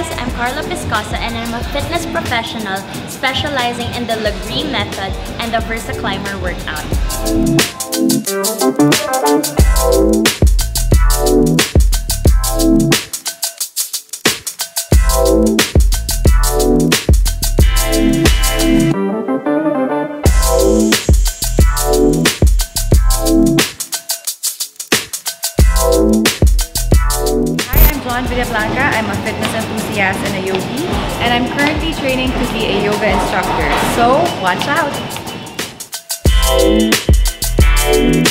guys, I'm Carla Piscoso and I'm a fitness professional specializing in the Legree method and the Versa Climber workout. Joanne Villablanca. I'm a fitness enthusiast and a yogi, and I'm currently training to be a yoga instructor. So watch out!